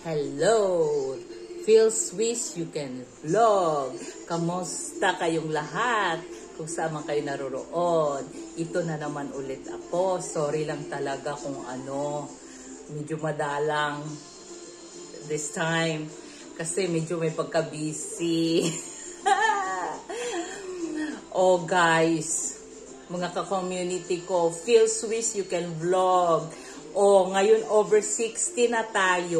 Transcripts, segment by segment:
Hello! Feel Swiss, you can vlog. Kamusta kayong lahat? Kung saan man kayo naroroon. Ito na naman ulit ako. Sorry lang talaga kung medyo madalang this time. Kasi medyo may pagka-busy. Oh guys, mga ka-community ko, Feel Swiss, you can vlog. Oh, ngayon over 60 na tayo.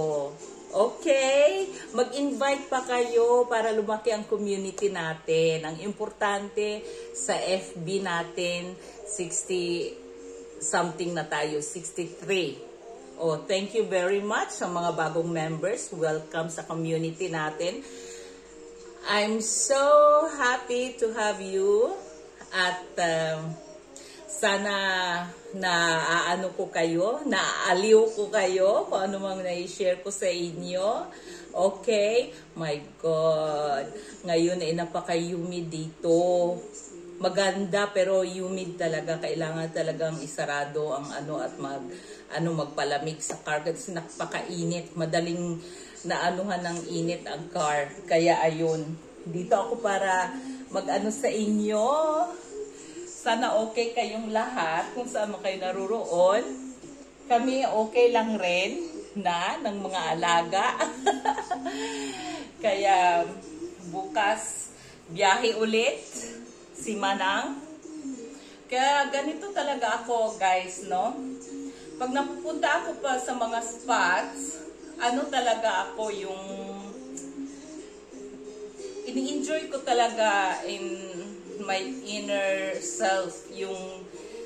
Okay? Mag-invite pa kayo para lumaki ang community natin. Ang importante sa FB natin, 60 something na tayo, 63. Oh, thank you very much sa mga bagong members. Welcome sa community natin. I'm so happy to have you at sana naaano ko kayo, naaaliw ko kayo kung ano mang na-share ko sa inyo. Okay? My God. Ngayon ay napaka-humid dito. Maganda pero humid talaga. Kailangan talagang isarado ang at magpalamig sa car kasi napakainit. Madaling naanuhan ng init ang car. Kaya ayun. Dito ako para sa inyo. Sana okay kayong lahat kung saan mo kayo naruroon. Kami okay lang rin ng mga alaga. Kaya bukas biyahe ulit si Manang. Kaya ganito talaga ako guys, no? Pag napupunta ako pa sa mga spots, talaga ako yung ini-enjoy ko talaga in my inner self, yung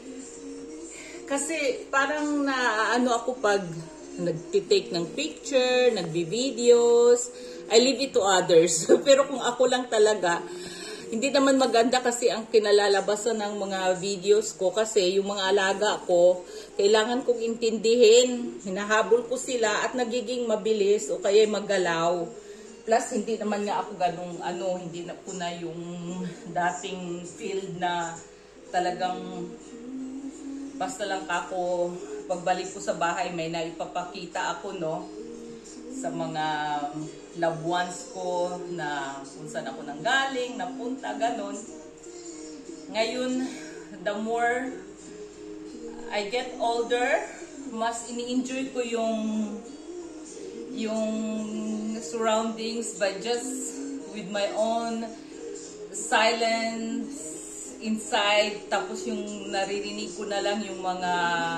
kasi parang ako pag nagtitake ng picture, nagbi-videos, I leave it to others. Pero kung ako lang talaga, hindi naman maganda kasi ang kinalalabasan ng mga videos ko kasi yung mga alaga ko, kailangan kong intindihin, hinahabol ko sila at nagiging mabilis o kaya magalaw. Plus, hindi naman nga ako ganung hindi na ko na yung dating field na talagang basta lang ako, pagbalik ko sa bahay, may naipapakita ako, no? Sa mga loved ones ko na kung saan ako nanggaling, napunta, ganon. Ngayon, the more I get older, mas ini-enjoy ko yung surroundings by just with my own silence inside, tapos yung naririnig ko na lang yung mga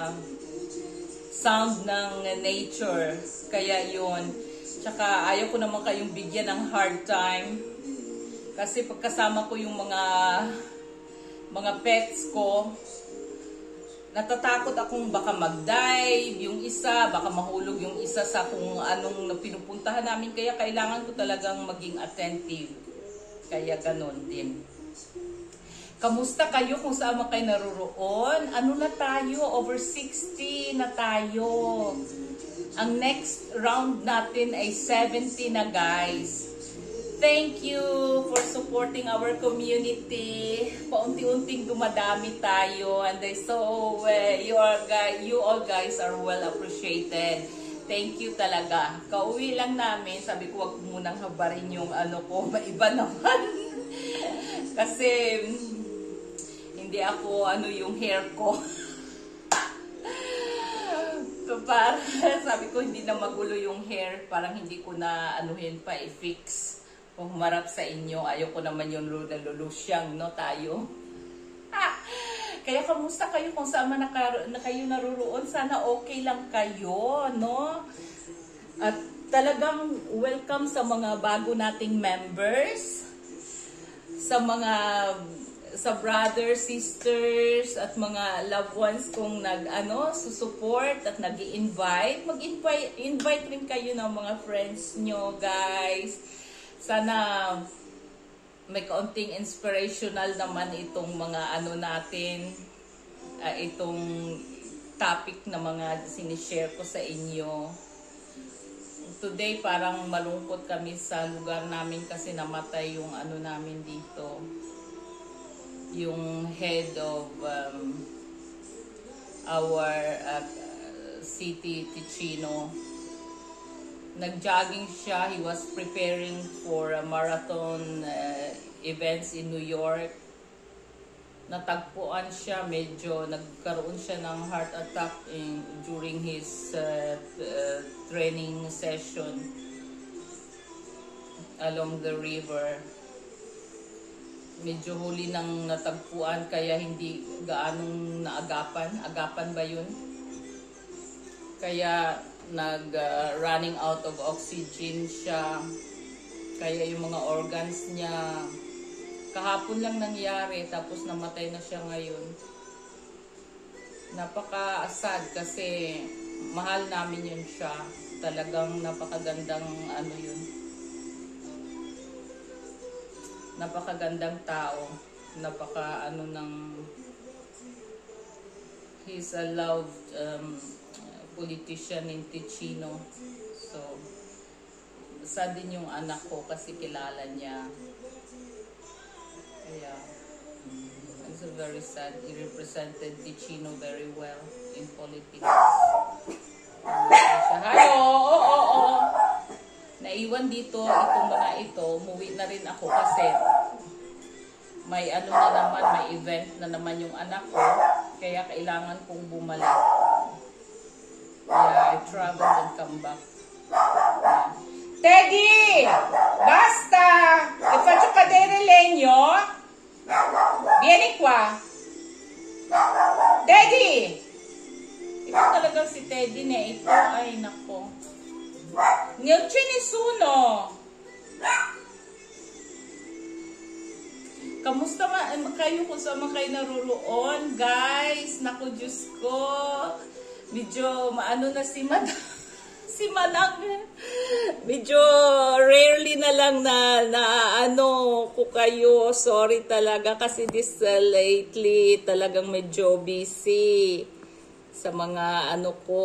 sound ng nature. Kaya yun. Tsaka ayaw ko naman kayong bigyan ng hard time kasi pagkasama ko yung mga pets ko, natatakot akong baka mag-dive yung isa, baka mahulog yung isa sa kung anong pinupuntahan namin. Kaya kailangan ko talagang maging attentive. Kaya ganon din. Kamusta kayo kung saan man kayo naruroon? Ano na tayo? Over 60 na tayo. Ang next round natin ay 70 na guys. Thank you for supporting our community. Paunti-unting dumadami tayo, and I saw you all guys are well appreciated. Thank you talaga. Kauwi lang namin, sabi ko wag munang habarin yung ko, maiba naman. Kasi hindi ako yung hair ko. So, sabi ko hindi na magulo yung hair, parang hindi ko na pa i-fix. Kung humarap sa inyo, ayoko naman yung lulusyang, no, tayo. Kaya kamusta kayo kung saan man kayo naruroon? Sana okay lang kayo, no? At talagang welcome sa mga bago nating members, sa brothers, sisters, at mga loved ones kung susupport at nag-i-invite. Mag-invite rin kayo ng mga friends nyo, guys. Sana may kaunting inspirational naman itong mga natin, itong topic na mga sinishare ko sa inyo. Today parang malungkot kami sa lugar namin kasi namatay yung namin dito. Yung head of our city, Ticino. nag-jogging siya. He was preparing for a marathon events in New York. Natagpuan siya, medyo nagkaroon siya ng heart attack during his training session along the river. Medyo huli nang natagpuan kaya hindi gaanong naagapan. Agapan ba yun? Kaya running out of oxygen siya. Kaya yung mga organs niya kahapon lang nangyari, tapos namatay na siya ngayon. Napaka-sad kasi mahal namin yun siya. Talagang napakagandang ano yun. Napakagandang tao. He's a loved politician in Ticino. So, sad din yung anak ko kasi kilala niya. Yeah, it's very sad. He represented Ticino very well in politics. Oo. Naiwan dito itong mga ito. Umuwi na rin ako kasi may ano na naman, may event na naman yung anak ko. Kaya kailangan kong bumalik. Yeah, I traveled and come back. Yeah. Teddy! Basta! E faccio cadere il legno? Vieni qua. Teddy! Ito talaga si Teddy na ito. Ay, nako. Non c'è nessuno. Kamusta kayo kung saan man kayo naruroon? Guys, naku, Diyos ko. Medyo maano na si Madam. Si Manang, medyo rarely na lang na ano ko kayo. Sorry talaga kasi this lately talagang medyo busy sa mga ano ko.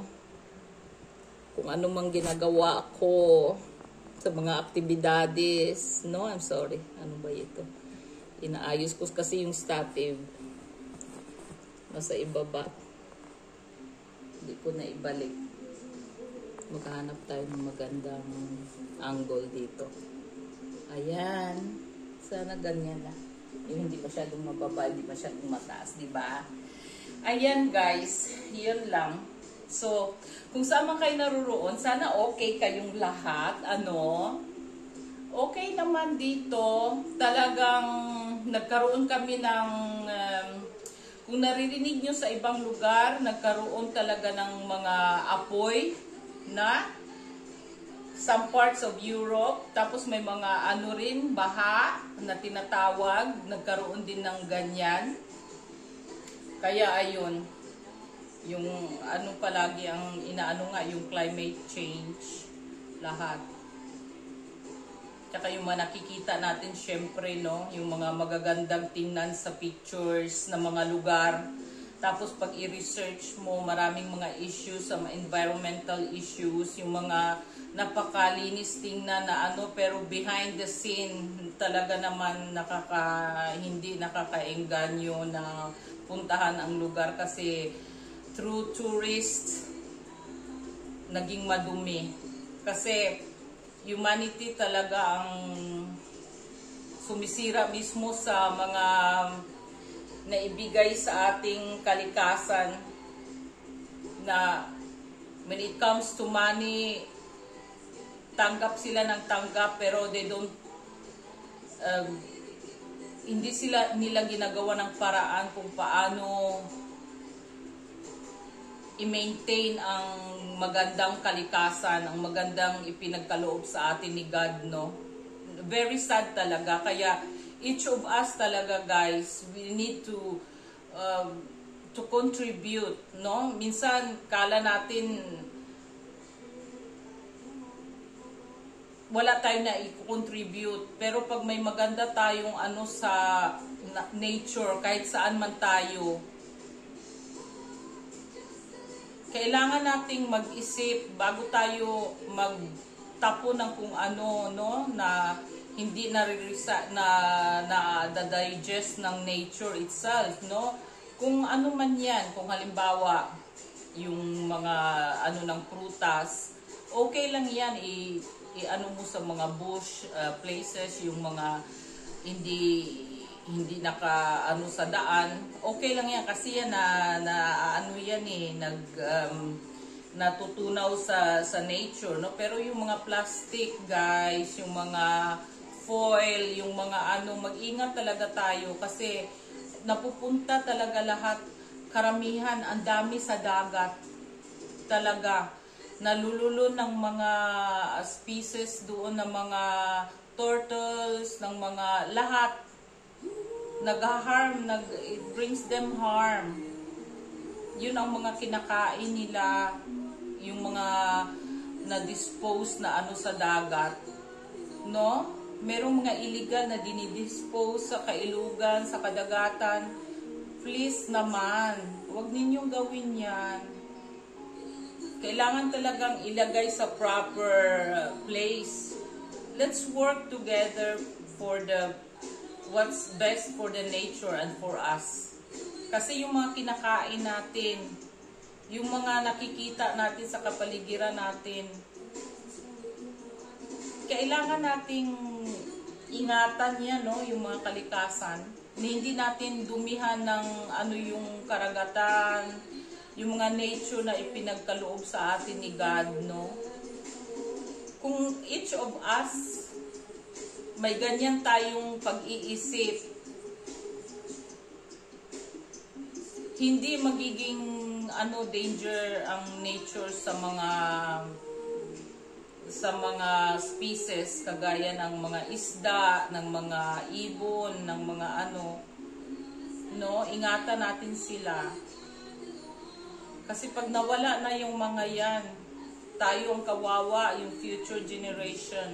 Kung ano mang ginagawa ko sa mga aktibidades. No, I'm sorry. Ano ba ito? Inaayos ko kasi yung stative. Nasa ibaba. Hindi ko na ibalik. Maghahanap tayo ng magandang angle dito. Ayan. Sana ganyan na. Yung hindi masyadong mababa, hindi masyadong mataas, di ba? Ayan guys, yun lang. So, kung saan man kayo naruroon, sana okay kayong lahat. Ano? Okay naman dito. Talagang nagkaroon kami ng kung naririnig nyo sa ibang lugar, nagkaroon talaga ng mga apoy na some parts of Europe, tapos may mga ano rin, baha na tinatawag, nagkaroon din ng ganyan. Kaya ayun, yung ano palagi ang inaano nga, yung climate change, lahat. Tsaka yung mga nakikita natin syempre, no, yung mga magagandang tingnan sa pictures na mga lugar. Tapos pag i-research mo, maraming mga issues, mga environmental issues, yung mga napakalinis tingnan na ano, pero behind the scene, talaga naman hindi nakakaengganyo na puntahan ang lugar kasi through tourists, naging madumi. Kasi humanity talaga ang sumisira mismo sa mga naibigay sa ating kalikasan na when it comes to money, tanggap sila ng tanggap pero they don't hindi nila ginagawa ng paraan kung paano i-maintain ang magandang kalikasan, ang magandang ipinagkaloob sa atin ni God, no? Very sad talaga. Kaya each of us talaga, guys, we need to contribute, no? Minsan kala natin wala tayo na i-contribute, pero pag may maganda tayong ano sa nature, kahit saan man tayo, kailangan nating mag-isip bago tayo magtapo ng kung ano, no, na hindi na-digest ng nature itself, no? Kung ano man yan, kung halimbawa yung mga ano ng prutas, okay lang yan i-ano mo sa mga bush places, yung mga hindi naka ano sa daan. Okay lang yan kasi yan na ano yan natutunaw sa nature, no? Pero yung mga plastic, guys, yung mga foil, yung mga ano, mag-ingat talaga tayo kasi napupunta talaga lahat, karamihan, ang dami sa dagat talaga. Nalululo ng mga species doon, ng mga turtles, ng mga lahat. Nag-harm, it brings them harm. Yun ang mga kinakain nila, yung mga na-dispose na ano sa dagat, no? Merong mga illegal na dinidispose sa kailugan, sa kadagatan. Please naman, huwag ninyong gawin yan. Kailangan talagang ilagay sa proper place. Let's work together for what's best for the nature and for us. Kasi yung mga kinakain natin, yung mga nakikita natin sa kapaligiran natin, kailangan nating ingatan yan, no? Yung mga kalikasan. Hindi natin dumihan ng ano yung karagatan, yung mga nature na ipinagkaloob sa atin ni God, no? Kung each of us may ganyan tayong pag-iisip, hindi magiging ano danger ang nature sa mga species kagaya ng mga isda, ng mga ibon, ng mga ano, no? Ingatan natin sila. Kasi pag nawala na yung mga yan, tayo ang kawawa, yung future generation.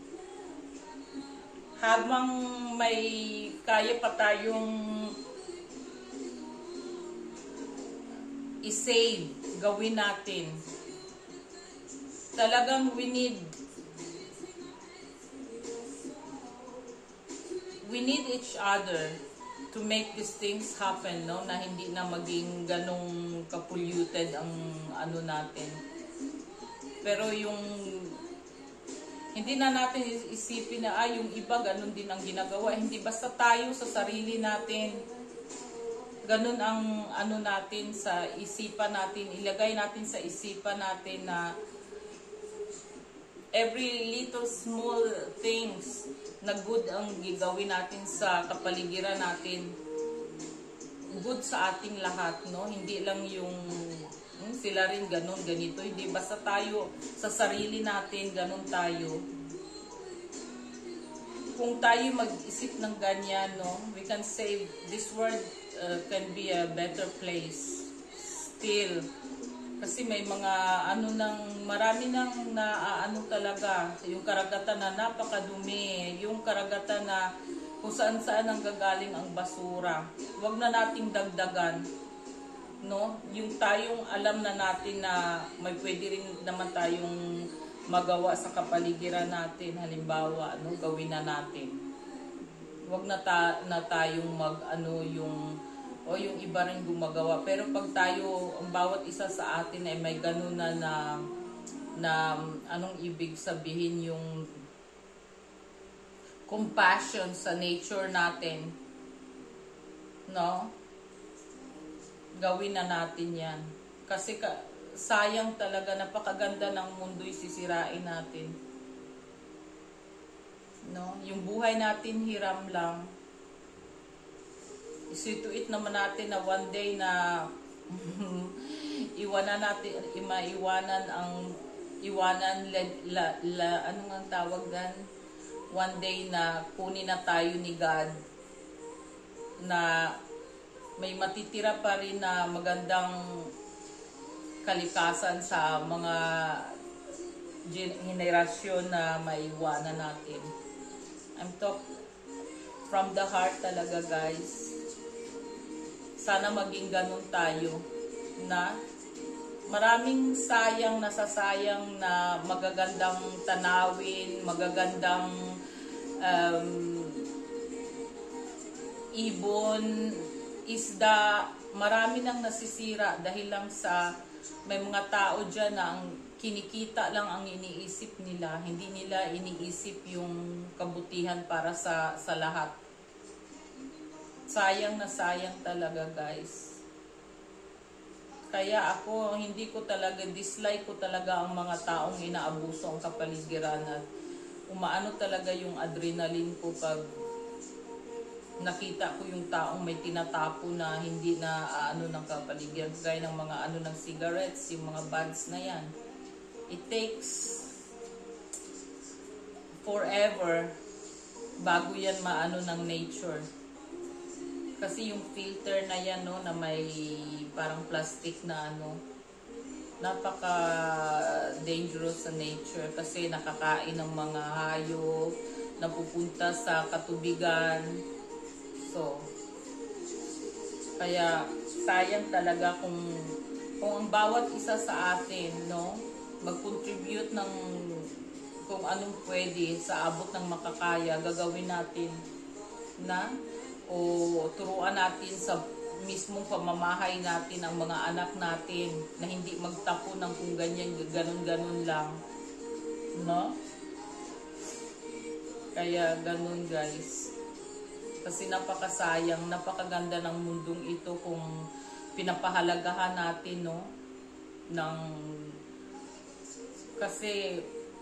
Habang may kaya pa tayong i-save, gawin natin. Talagang we need each other to make these things happen, no? Na hindi na maging ganong kapolluted ang ano natin. Pero yung hindi na natin isipin na yung iba ganon din ang ginagawa. Hindi, basta tayo sa sarili natin. Ganon ang ano natin sa isipan natin. Ilagay natin sa isipan natin na every little small things na good ang gagawin natin sa kapaligiran natin. Good sa ating lahat, no? Hindi lang yung sila rin ganun, ganito. Hindi, basta tayo sa sarili natin, ganun tayo. Kung tayo mag-isip ng ganyan, no? We can save, this world can be a better place. Still. Kasi may mga marami nang ano talaga, yung karagatan na napakadumi, yung karagatan na kung saan-saan ang gagaling ang basura. Huwag na nating dagdagan, no? Yung tayong alam na natin na may pwede rin naman tayong magawa sa kapaligiran natin, halimbawa, no, gawin na natin. Huwag na tayong yung iba rin gumagawa. Pero pag tayo, ang bawat isa sa atin ay may ganun na anong ibig sabihin, yung compassion sa nature natin, no? Gawin na natin yan. Kasi sayang talaga, napakaganda ng mundo'y sisirain natin. No? Yung buhay natin hiram lang. Isituit naman natin na one day na iwanan ano nga tawag dan? One day na kunin na tayo ni God, na may matitira pa rin na magandang kalikasan sa mga henerasyon na maiwanan natin. I'm talking from the heart talaga, guys. Sana maging ganun tayo, na maraming nasasayang na magagandang tanawin, magagandang ibon, isda, marami nang nasisira dahil lang sa may mga tao dyan na ang kinikita lang ang iniisip nila, hindi nila iniisip yung kabutihan para sa lahat. Sayang na sayang talaga, guys. Kaya ako, hindi ko talaga, dislike ko talaga ang mga taong inaabuso ang kapaligiran at umaano talaga yung adrenaline ko pag nakita ko yung taong may tinatapo na hindi na ano ng kapaligiran, gaya ng mga ano ng cigarettes, yung mga bags na yan. It takes forever bago yan maano ng nature. Kasi yung filter na yan, no, na may parang plastic na ano, napaka dangerous sa nature kasi nakakain ng mga hayop, napupunta sa katubigan. So, kaya sayang talaga kung ang bawat isa sa atin, no, mag-contribute ng kung anong pwede sa abot ng makakaya, gagawin natin na o turuan natin sa mismong pamamahay natin ang mga anak natin na hindi magtapo ng kung ganyan, ganun-ganun lang. No? Kaya ganun, guys. Kasi napakasayang, napakaganda ng mundong ito kung pinapahalagahan natin, no? Kasi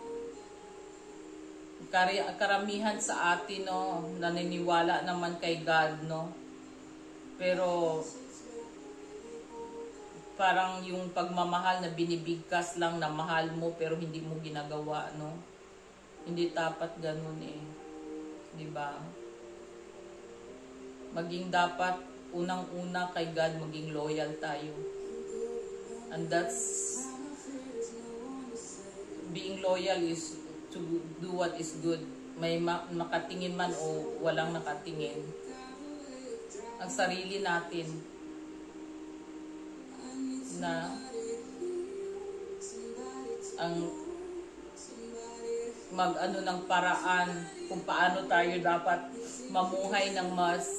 karamihan sa atin, no, naniniwala naman kay God, no, pero parang yung pagmamahal na binibigkas lang na mahal mo pero hindi mo ginagawa, no, hindi dapat ganun eh, di ba? Maging dapat unang-una kay God, maging loyal tayo, and that's being loyal is to do what is good. May nakatingin man o walang nakatingin. Ang sarili natin na ang mag-ano ng paraan kung paano tayo dapat mamuhay ng mas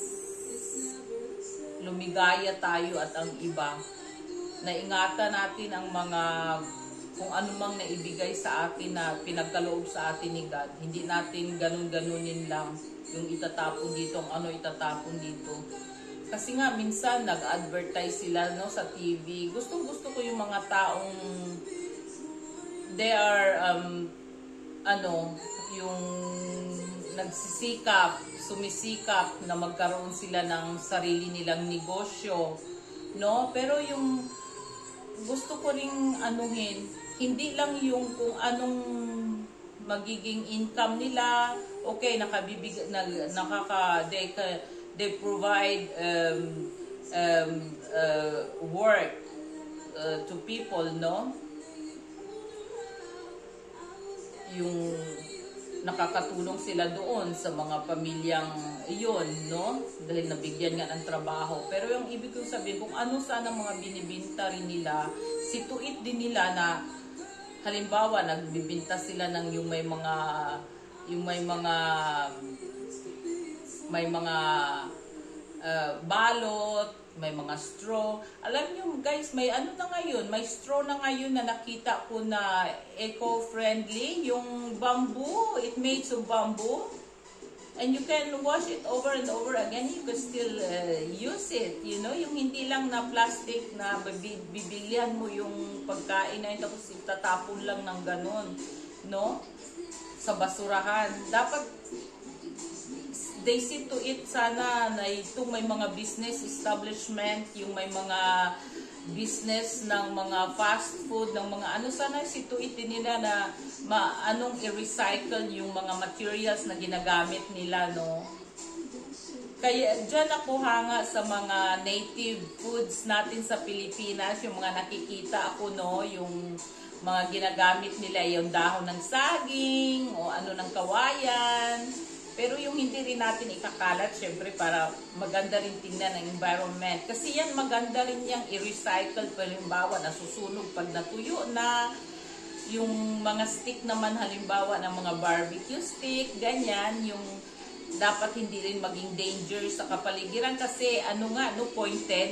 lumigaya tayo at ang iba. Naingatan natin ang mga kung ano mang naibigay sa atin na pinagkaloob sa atin ni God. Hindi natin ganun-ganunin lang yung itatapon dito, ang ano itatapon dito. Kasi nga, minsan nag-advertise sila, no, sa TV. Gustong-gusto ko yung mga taong they are, yung nagsisikap, sumisikap na magkaroon sila ng sarili nilang negosyo, no? Pero yung gusto ko ring anuhin, hindi lang yung kung anong magiging income nila. Okay, they provide work to people, no? Yung nakakatulong sila doon sa mga pamilyang iyon, no? Dahil nabigyan nga ng trabaho. Pero yung ibig kong sabihin, kung ano sana mga binibinta rin nila, situit din nila na halimbawa nagbibinta sila ng yung may mga balot, may mga straw. Alam nyo guys, may ano na ngayon, may straw na ngayon na nakita ko na eco-friendly, yung bamboo, it made of bamboo. And you can wash it over and over again. You can still use it. You know, yung hindi lang na plastic na bibilihan mo yung pagkain na yun, tapos itatapon lang ng ganun, no? Sa basurahan. Dapat, they see to it sana na itong may mga business establishment, yung may mga business ng mga fast food, ng mga ano, sana see to it din nila na anong i-recycle yung mga materials na ginagamit nila, no? Kaya dyan ako hanga sa mga native foods natin sa Pilipinas, yung mga nakikita ako, no, yung mga ginagamit nila, yung dahon ng saging o ano ng kawayan. Pero yung hindi rin natin ikakalat, syempre para maganda rin tingnan ng environment. Kasi yan maganda rin yung i-recycle, halimbawa nasusunog pag natuyo na. Yung mga stick naman halimbawa ng mga barbecue stick, ganyan, yung dapat hindi rin maging danger sa kapaligiran kasi ano nga, no, pointed,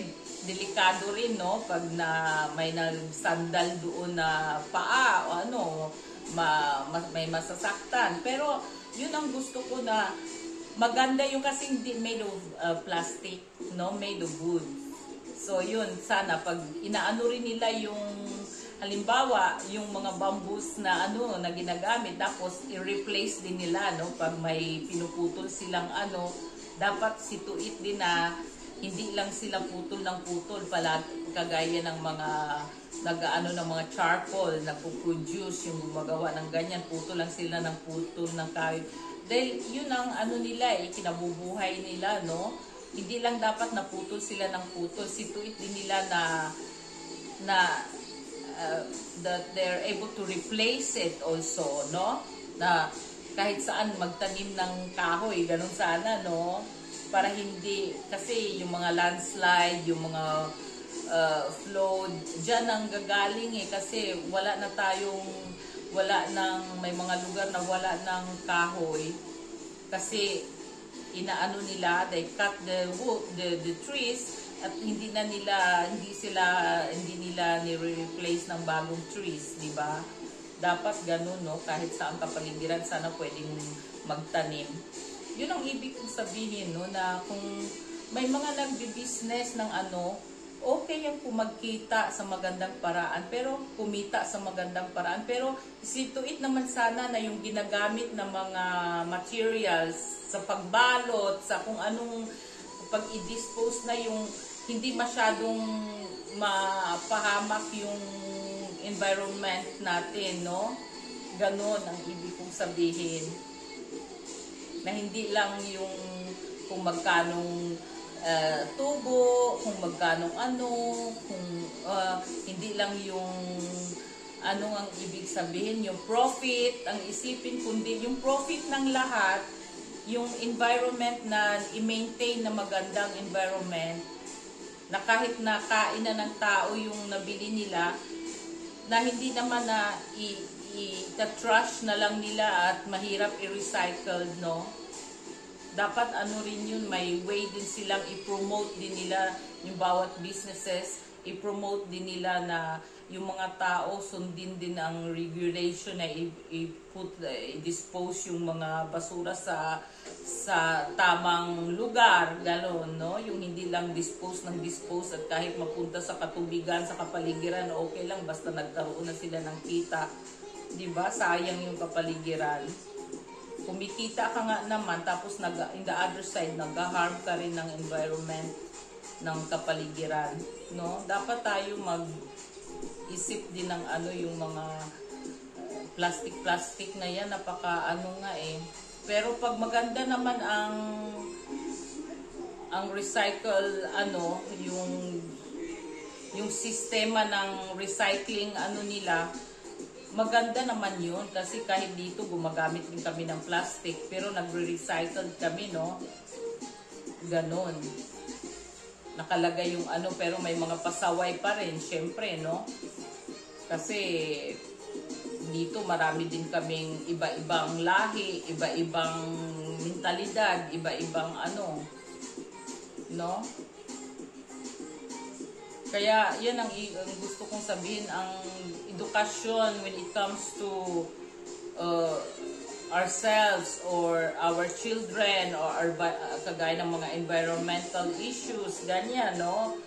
delikado rin, no? Pag may nagsandal doon na paa o ano, may masasaktan. Pero yun ang gusto ko na maganda yung kasi hindi made of plastic, no? Made of wood. So yun, sana pag inaano rin nila yung halimbawa, yung mga bamboos na na ginagamit, tapos i-replace din nila, no? Pag may pinuputol silang dapat situit din na hindi lang sila putol ng putol pala, kagaya ng mga ng mga charcoal, nagpo-produce yung gumagawa ng ganyan, putol lang sila ng putol ng kahoy. Dahil yun ang nila kinabubuhay nila, no? Hindi lang dapat naputol sila ng putol, situit din nila that they're able to replace it also, no? Na kahit saan magtanim ng kahoy, ganun sana, no? Para hindi, kasi yung mga landslide, yung mga flood, dyan ang gagaling kasi may mga lugar na wala ng kahoy. Kasi inaano nila, they cut the trees, at hindi nila ni-replace ng bagong trees, di ba? Dapat ganun, no? Kahit saan kapaligiran, sana pwedeng magtanim. Yun ang ibig kong sabihin, no? Na kung may mga nagbi-business ng okay yung kumagkita sa magandang paraan, pero kumita sa magandang paraan, pero situit naman sana na yung ginagamit na mga materials sa pagbalot, sa kung anong pag i-dispose na yung hindi masyadong mapahamak yung environment natin, no? Ganon ang ibig kong sabihin. Na hindi lang yung kung magkanong tubo, kung magkanong kung hindi lang yung ang ibig sabihin, yung profit, ang isipin, kundi yung profit ng lahat, yung environment na i-maintain na magandang environment, na kahit nakain na ng tao yung nabili nila, na hindi naman na i-trash na lang nila at mahirap i-recycle, no? Dapat rin yun, may way din silang i-promote din nila yung bawat businesses, i-promote din nila na yung mga tao sundin din ang regulation na i-dispose yung mga basura sa tamang lugar, gano'n, no? Yung hindi lang dispose at kahit mapunta sa katubigan, sa kapaligiran, okay lang, basta nagkaroon na sila ng kita. Diba? Sayang yung kapaligiran. Kumikita ka nga naman, tapos in the other side, nag-harm ka rin ng environment, ng kapaligiran, no? Dapat tayo mag-isip din ng yung mga plastic na yan, napaka nga Pero pag maganda naman ang recycle, yung sistema ng recycling nila, maganda naman yun. Kasi kahit dito gumagamit din kami ng plastic, pero nagre-recycle kami, no? Ganon. Nakalagay yung pero may mga pasaway pa rin, syempre, no? Kasi dito marami din kaming iba-ibang lahi, iba-ibang mentalidad, iba-ibang no? Kaya yan ang gusto kong sabihin, ang edukasyon when it comes to ourselves or our children or kagaya ng mga environmental issues, ganyan, no?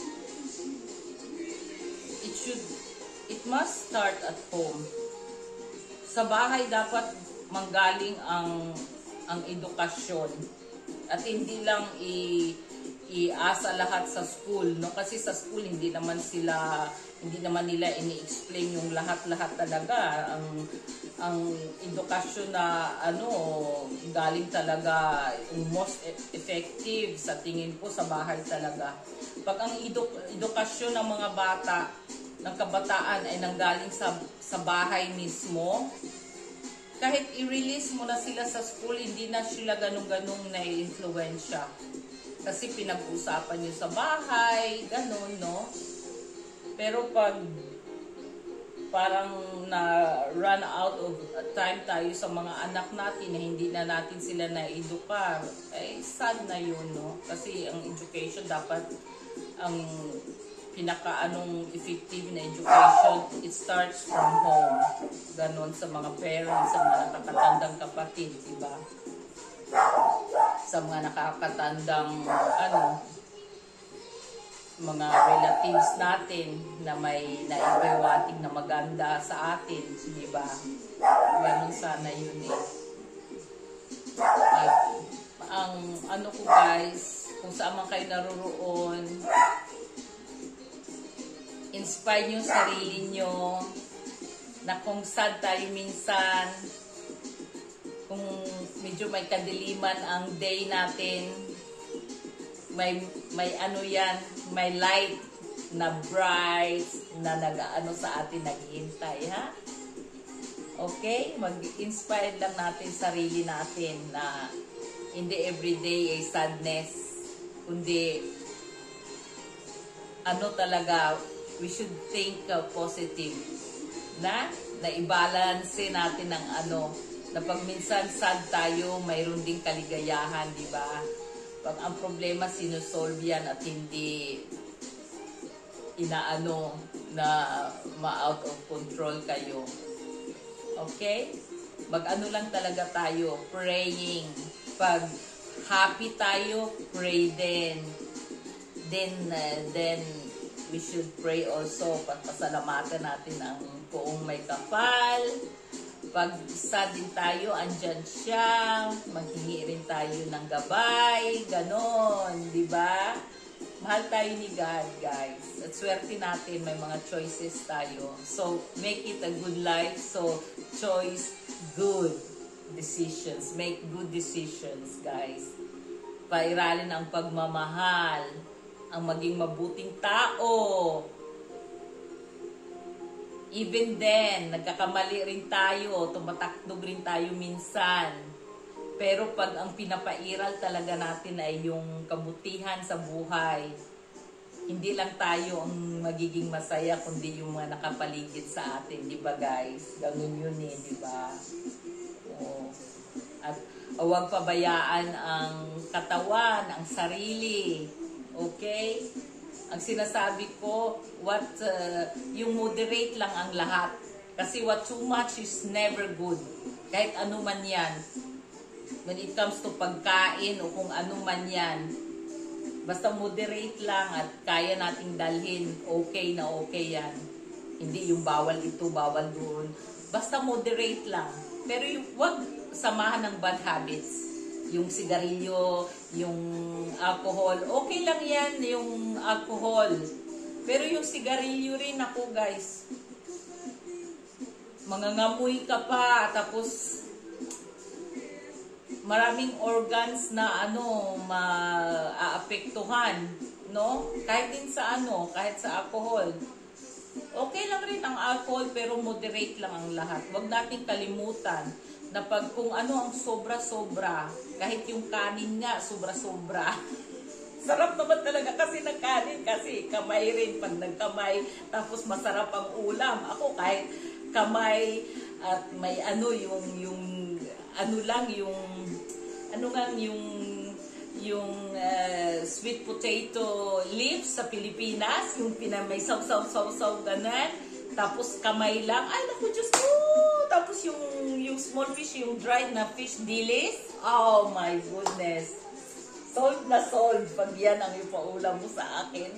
It must start at home. Sa bahay dapat manggaling ang edukasyon at hindi lang iasa lahat sa school, no? Kasi sa school hindi naman nila ini-explain yung lahat-lahat talaga. Ang edukasyon na galing talaga, yung most effective sa tingin ko sa bahay talaga. Pag ang edukasyon ng mga bata, ng kabataan ay nanggaling sa bahay mismo, kahit i-release mo na sila sa school, hindi na sila ganung-ganung na-influensya. Kasi pinag-usapan nyo sa bahay, ganun, no? Pero pag parang na run out of time tayo sa mga anak natin na hindi na natin sila na-edukar. Eh, sad na yun, no? Kasi ang education dapat, ang pinaka-anong effective na education, it starts from home. Ganon sa mga parents, sa mga nakakatandang kapatid, diba? Sa mga nakakatandang, mga relatives natin na may naibawating na maganda sa atin, di ba? Ganun sana yun eh. At ang ano ko guys, kung saan man kayo naroon, inspire nyo sarili nyo na kung sad tayo minsan, kung medyo may kadiliman ang day natin, may ano yan, may light na bright na nag-ano sa atin, naghihintay, ha? Okay? Mag-inspire lang natin sarili natin na hindi everyday ay sadness, kundi ano talaga, we should think positive na i-balance natin ng ano, na pag minsan sad tayo, mayroon ding kaligayahan, di ba? Pag ang problema sinusolve yan at hindi inaano na ma-out of control kayo. Okay? Mag-ano lang talaga tayo, praying. Pag happy tayo, pray din. Then we should pray also, pasalamatan natin ang Poong May Kapal. Pag sad din tayo, andyan siya, maghingi rin tayo ng gabay, ganon, di ba? Mahal tayo ni God, guys. At swerte natin, may mga choices tayo. So, make it a good life. So, choice good decisions. Make good decisions, guys. Pairalin ang pagmamahal, ang maging mabuting tao. Even then, nagkakamali rin tayo, tumataknog rin tayo minsan. Pero pag ang pinapairal talaga natin ay yung kabutihan sa buhay, hindi lang tayo ang magiging masaya, kundi yung mga nakapaligid sa atin, di ba guys? Ganun yun eh, di ba? Oo. At huwag pabayaan ang katawan, ang sarili. Okay? Ang sinasabi ko, yung moderate lang ang lahat. Kasi what too much is never good. Kahit ano man yan. When it comes to pagkain o kung ano man yan. Basta moderate lang at kaya nating dalhin, okay na okay yan. Hindi yung bawal ito, bawal doon. Basta moderate lang. Pero wag samahan ng bad habits. Yung sigarilyo, yung alcohol, okay lang yan yung alcohol. Pero yung sigarilyo rin, ako guys, mangangamoy ka pa, tapos maraming organs na maaapektuhan, no? Kahit din sa kahit sa alcohol. Okay lang rin ang alcohol, pero moderate lang ang lahat. Huwag nating kalimutan na pag kung ano ang sobra-sobra, kahit yung kanin nga, sobra-sobra. Sarap naman talaga kasi ng kanin, kasi kamay rin pag nagkamay, tapos masarap ang ulam. Ako kahit kamay at may sweet potato leaves sa Pilipinas, yung may saw-saw-saw-saw ganan, tapos kamay lang, ay naku Diyos ko, tapos yung small fish, yung dried na fish dilis, oh my goodness, solved na solved pag yan ang ipaulam mo sa akin.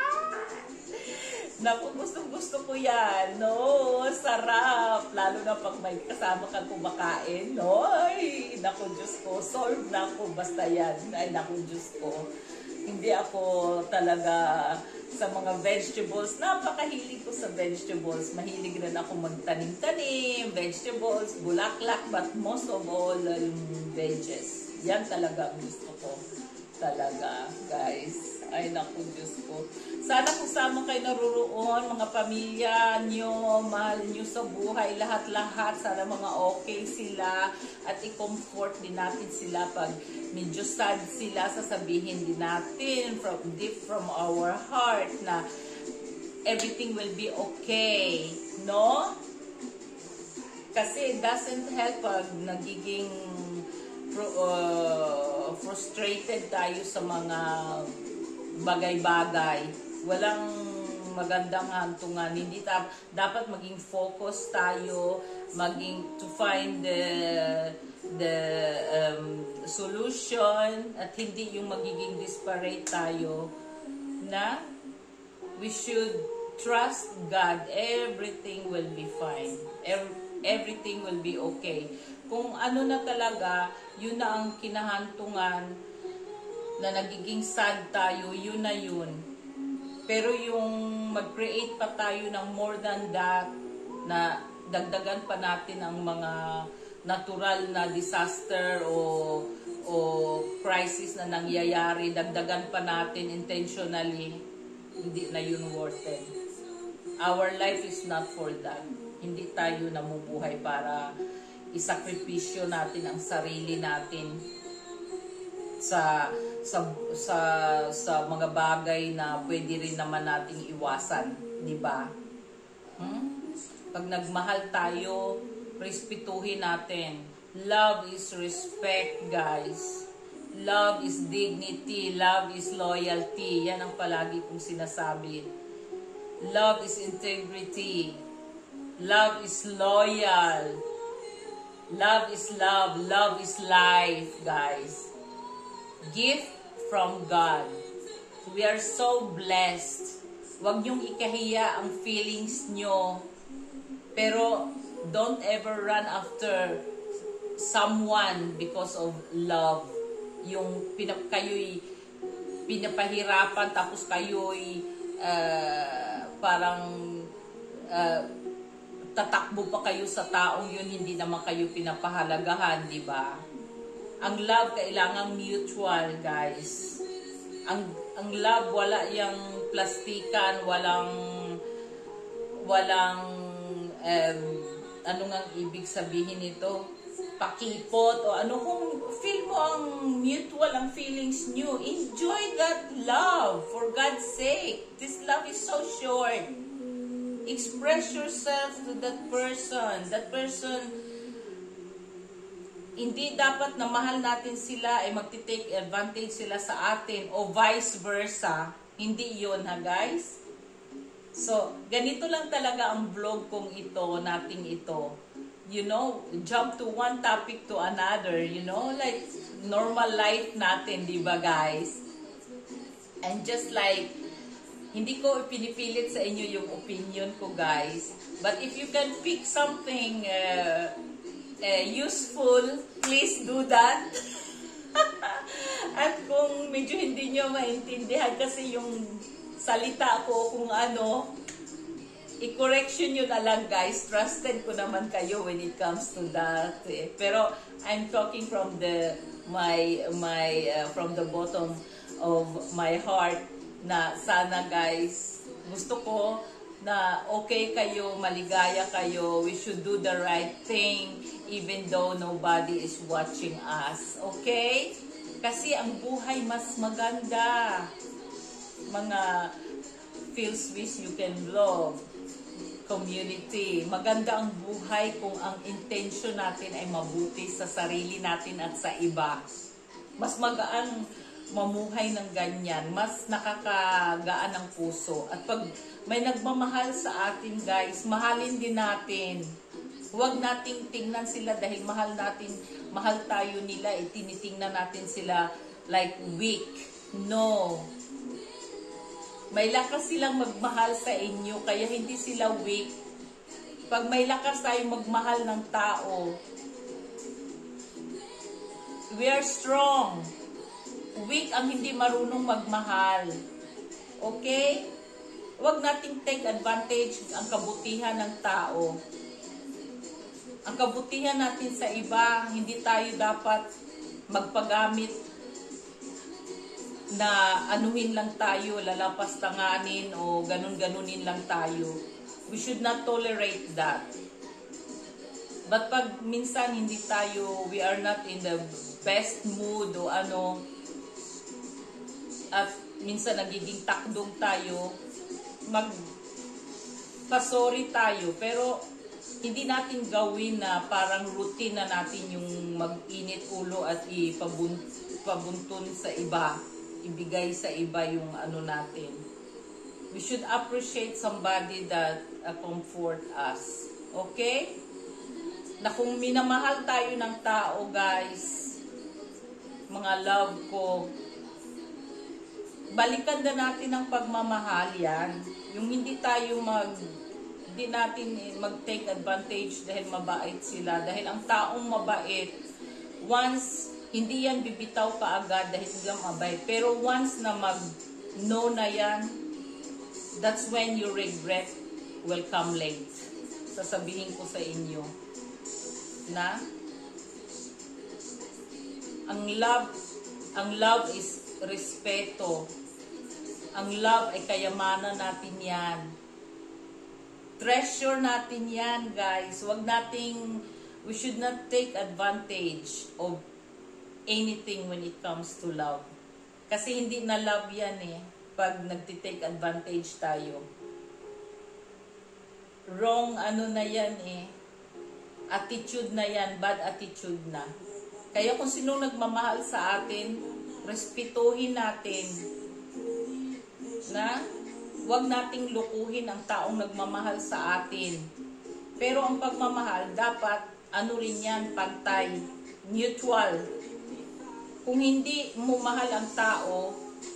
Naku, gusto ko yan, no, sarap, lalo na pag may kasama kang kumakain, no, ay, naku Diyos ko, solved na ako, basta yan, ay naku Diyos ko, hindi ako talaga sa mga vegetables, napakahilig ko sa vegetables, mahilig rin ako magtanim-tanim, vegetables, bulaklak, but most of all, yung veggies, yan talaga ang gusto ko, talaga, guys. Ay, naku, Diyos ko. Sana kung sama kayo naruroon, mga pamilya nyo, mahal nyo sa buhay, lahat-lahat, sana mga okay sila, at i-comfort din natin sila pag medyo sad sila, sasabihin din natin deep from our heart na everything will be okay. No? Kasi it doesn't help pag nagiging frustrated tayo sa mga bagay-bagay. Walang magandang hantungan. Hindi dapat maging focus tayo, to find the solution, at hindi yung magiging disparate tayo, na we should trust God. Everything will be fine. Everything will be okay. Kung ano na talaga, yun na ang kinahantungan, na nagiging sad tayo, yun na yun. Pero yung mag-create pa tayo ng more than that, na dagdagan pa natin ang mga natural na disaster o crisis na nangyayari, dagdagan pa natin intentionally, hindi na yun worth it. Our life is not for that. Hindi tayo namumuhay para isakripisyo natin ang sarili natin sa mga bagay na pwede rin naman nating iwasan, di ba? Pag nagmahal tayo, respetuhin natin. Love is respect, guys. Love is dignity. Love is loyalty. Yan ang palagi kong sinasabi. Love is integrity. Love is loyal. Love is love. Love is life, guys. Gift from God. We are so blessed. Huwag niyong ikahiya ang feelings niyo. Pero don't ever run after someone because of love. Yung kayo'y pinapahirapan, tapos kayo'y parang tatakbo pa kayo sa taong yun, hindi naman kayo pinapahalagahan, di ba? Ang love kailangang mutual, guys. Ang love, wala yung plastikan, walang ano nga ibig sabihin nito? Pakipot o ano. Kung feel mo ang mutual ang feelings nyo, enjoy that love, for God's sake. This love is so short. Express yourself to that person. That person, hindi dapat na mahal natin sila ay magti-take advantage sila sa atin o vice versa. Hindi yon, ha, guys? So, ganito lang talaga ang vlog kong nating ito. You know, jump to one topic to another, you know, like normal life natin, di ba, guys? And just like, hindi ko pinipilit sa inyo yung opinion ko, guys. But if you can pick something useful, please do that. At kung medyo hindi nyo maintindihan kasi yung salita ko kung ano, i-correction nyo na lang, guys. Trusted ko naman kayo when it comes to that. Pero I'm talking from from the bottom of my heart, na sana, guys, gusto ko na okay kayo, maligaya kayo. We should do the right thing even though nobody is watching us. Okay? Kasi ang buhay mas maganda. Mga feels wish you can love. Community. Maganda ang buhay kung ang intention natin ay mabuti sa sarili natin at sa iba. Mas magaan mamuhay ng ganyan. Mas nakakagaan ang puso. At pag may nagmamahal sa atin, guys, mahalin din natin. Huwag nating tingnan sila dahil mahal tayo nila, tinitingnan natin sila like weak. No. May lakas silang magmahal sa inyo, kaya hindi sila weak. Pag may lakas tayong magmahal ng tao, we are strong. Weak ang hindi marunong magmahal. Okay? Huwag nating take advantage ang kabutihan ng tao. Ang kabutihan natin sa iba, hindi tayo dapat magpagamit na anuhin lang tayo, lalapas tanganin o ganun-ganunin lang tayo. We should not tolerate that. But pag minsan hindi tayo, we are not in the best mood o ano, at minsan nagiging takdong tayo, magpa-sorry tayo, pero hindi natin gawin na parang routine na natin yung mag-init ulo at ipabuntun sa iba, ibigay sa iba yung ano natin. We should appreciate somebody that comfort us. Okay? Na kung minamahal tayo ng tao, guys, mga love ko, balikan na natin ang pagmamahal yan. Yung hindi natin mag-take advantage dahil mabait sila. Dahil ang taong mabait, once, hindi yan bibitaw ka agad dahil sila mabait. Pero once na mag-no na yan, that's when you regret will come late. Sasabihin ko sa inyo na ang love is respeto. Ang love ay kayamanan natin yan. Treasure natin yan, guys. We should not take advantage of anything when it comes to love. Kasi hindi na love yan pag nagtitake advantage tayo. Wrong na yan attitude na yan, bad attitude na. Kaya kung sino nagmamahal sa atin, respetuhin natin na huwag nating lukuhin ang taong nagmamahal sa atin. Pero ang pagmamahal, dapat rin yan, pantay, mutual. Kung hindi mo mahal ang tao,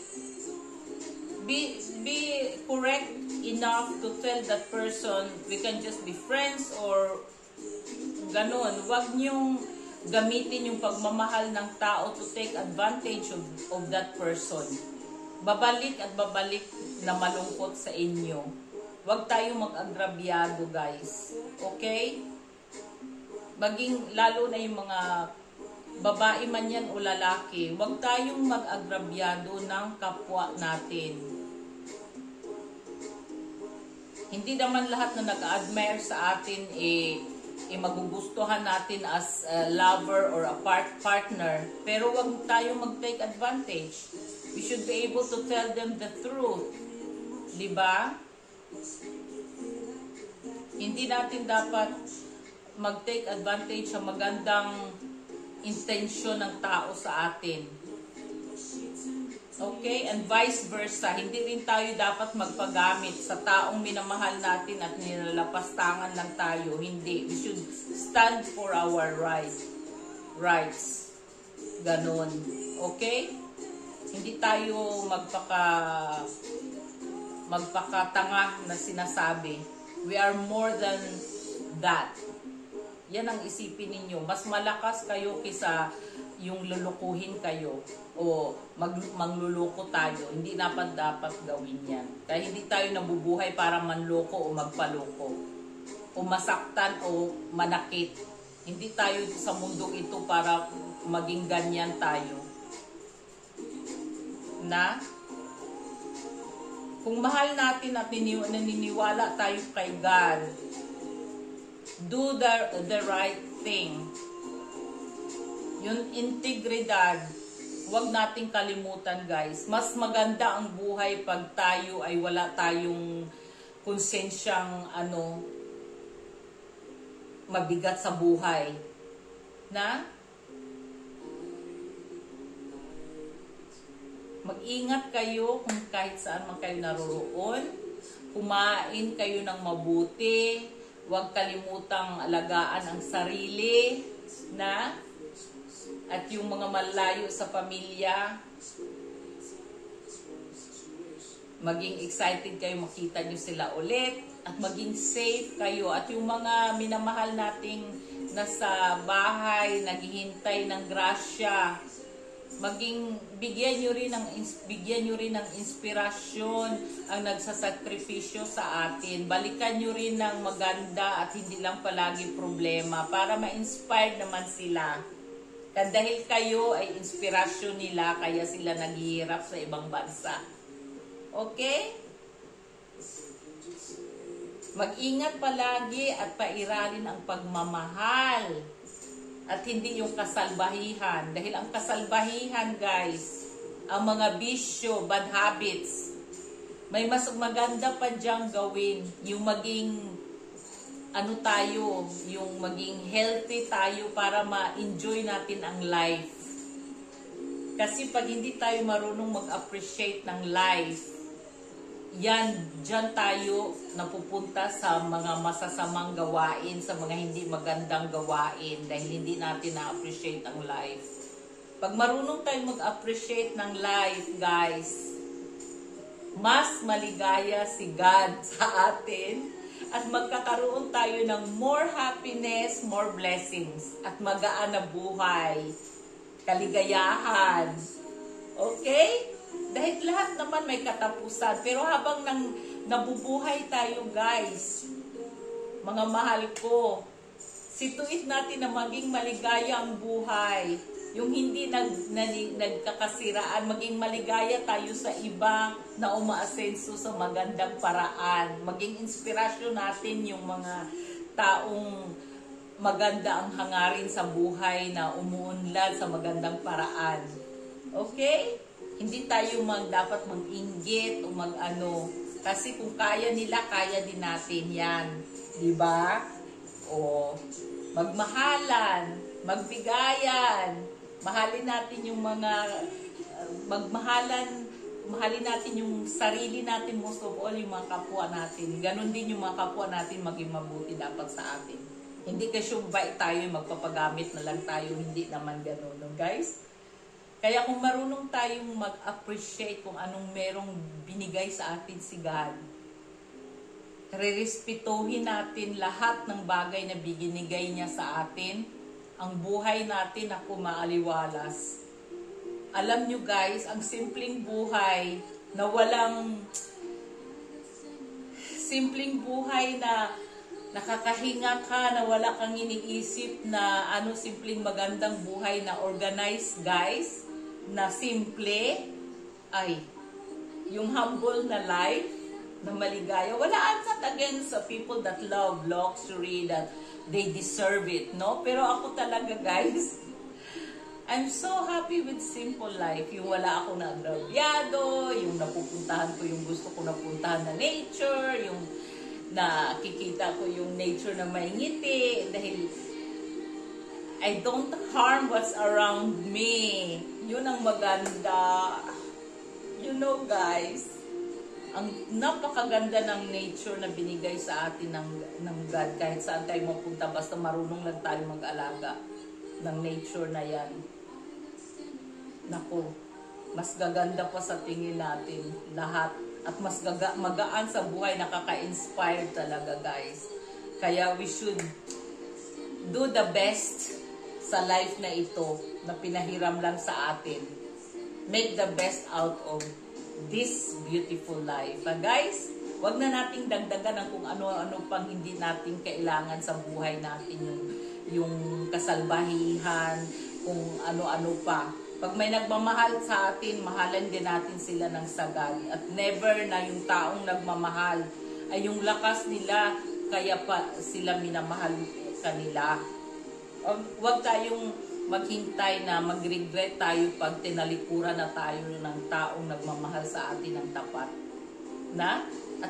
be correct enough to tell that person, we can just be friends or ganon. Huwag niyong gamitin yung pagmamahal ng tao to take advantage of that person. Babalik at babalik na malungkot sa inyo. Huwag tayong mag-agrabyado, guys. Okay? Lalo na yung mga babae man yan o lalaki, huwag tayong mag-agrabyado ng kapwa natin. Hindi naman lahat na nag-admire sa atin magugustuhan natin as a lover or a partner. Pero huwag tayong mag-take advantage. We should be able to tell them the truth. Diba? Hindi natin dapat mag-take advantage sa magandang intensyon ng tao sa atin. Okay? And vice versa. Hindi rin tayo dapat magpagamit sa taong minamahal natin at nilalapastangan lang tayo. Hindi. We should stand for our rights. Ganon. Okay? Hindi tayo magpakatanga na sinasabi. We are more than that. Yan ang isipin ninyo. Mas malakas kayo kaysa yung lulukuhin kayo o mangluluko tayo. Hindi dapat gawin yan. Kaya hindi tayo nabubuhay para manloko o magpaloko o masaktan o manakit. Hindi tayo sa mundong ito para maging ganyan tayo. Na kung mahal natin at naniniwala tayo kay God, do the right thing. Yung integridad, huwag nating kalimutan, guys. Mas maganda ang buhay pag tayo ay wala tayong konsensyang mabigat sa buhay. Na mag-ingat kayo kung kahit saan man kayo naroroon. Kumain kayo ng mabuti. Huwag kalimutang alagaan ang sarili. At yung mga malayo sa pamilya, maging excited kayo makita nyo sila ulit. At maging safe kayo. At yung mga minamahal nating nasa bahay, naghihintay ng grasya, bigyan nyo rin ng inspirasyon ang nagsasakripisyo sa atin. Balikan nyo rin ng maganda at hindi lang palagi problema para ma-inspire naman sila. Dahil kayo ay inspirasyon nila, kaya sila naghihirap sa ibang bansa. Okay? Mag-ingat palagi at pairalin ang pagmamahal. At hindi yung kasalbahihan. Dahil ang kasalbahihan, guys, ang mga bisyo, bad habits, May mas maganda pa diyang gawin. Yung maging, ano tayo, yung maging healthy tayo para ma-enjoy natin ang life. Kasi pag hindi tayo marunong mag-appreciate ng life, dyan tayo napupunta sa mga masasamang gawain, sa mga hindi magandang gawain dahil hindi natin na-appreciate ang life. Pag marunong tayo mag-appreciate ng life, guys, mas maligaya si God sa atin at magkakaroon tayo ng more happiness, more blessings at magaan na buhay, kaligayahan. Okay? Dahil lahat naman may katapusan. Pero habang nabubuhay tayo, guys, mga mahal ko, situit natin na maging maligaya ang buhay. Yung hindi nagkakasiraan, maging maligaya tayo sa iba na umaasenso sa magandang paraan. Maging inspirasyon natin yung mga taong maganda ang hangarin sa buhay na umuunlad sa magandang paraan. Okay? Hindi tayo dapat mag-inggit o mag-ano. Kasi kung kaya nila, kaya din natin yan. Diba? O magmahalan, magbigayan, mahalin natin yung mga, mahalin natin yung sarili natin, most of all, yung mga kapwa natin. Ganon din yung mga kapwa natin maging mabuti dapat sa atin. Hindi kasi bait tayo, magpapagamit na lang tayo, hindi naman ganon, no, guys? Kaya kung marunong tayong mag-appreciate kung anong merong binigay sa atin si God, re-respetohin natin lahat ng bagay na binigay niya sa atin, ang buhay natin na kumaaliwalas. Alam nyo guys, ang simpleng buhay na simpleng buhay na nakakahinga ka, na wala kang iniisip na simpleng magandang buhay na organized, guys, na simple, ay, yung humble na life, na maligaya. Wala, I'm not against people that love luxury, that they deserve it, no? Pero ako talaga, guys, I'm so happy with simple life. Yung wala akong naagrabyado, yung napupuntahan ko yung gusto ko napuntahan na nature, yung nakikita ko yung nature na may ngiti, dahil I don't harm what's around me. Yun ang maganda. You know, guys, ang napakaganda ng nature na binigay sa atin ng God. Kahit saan tayo mapunta, basta marunong lang tayo mag-alaga ng nature na yan. Naku, mas gaganda pa sa tingin natin lahat. At mas magaan sa buhay, nakaka-inspire talaga, guys. Kaya we should do the best sa life na ito, na pinahiram lang sa atin. Make the best out of this beautiful life. Guys, wag na nating dagdagan ng kung ano-ano pang hindi natin kailangan sa buhay natin, yung kasalbahihan, kung ano-ano pa. Pag may nagmamahal sa atin, mahalan din natin sila ng sagad. At never na yung taong nagmamahal ay yung lakas nila, kaya pa sila minamahal kanila. Wag tayong maghintay na mag-regret tayo pag tinalikuran na tayo ng taong nagmamahal sa atin ng tapat. Na? At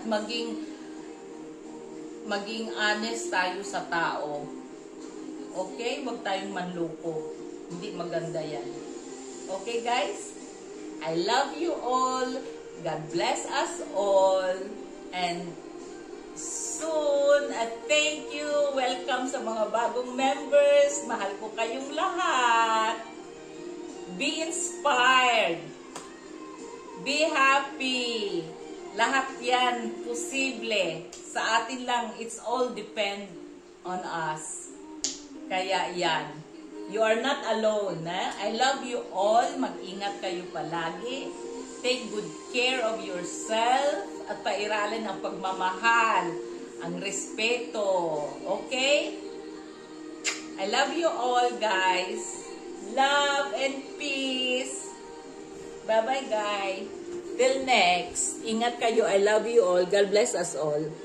maging honest tayo sa tao. Okay? Wag tayong manloko. Hindi maganda yan. Okay, guys? I love you all. God bless us all. And soon, at thank you. Welcome sa mga bagong members. Mahal ko kayong lahat. Be inspired. Be happy. Lahat yan posible. Sa atin lang, it's all depend on us. Kaya yan. You are not alone. I love you all. Mag-ingat kayo palagi. Take good care of yourself at pairalin ang pagmamahal, ang respeto. Okay? I love you all, guys. Love and peace. Bye-bye, guys. Till next. Ingat kayo. I love you all. God bless us all.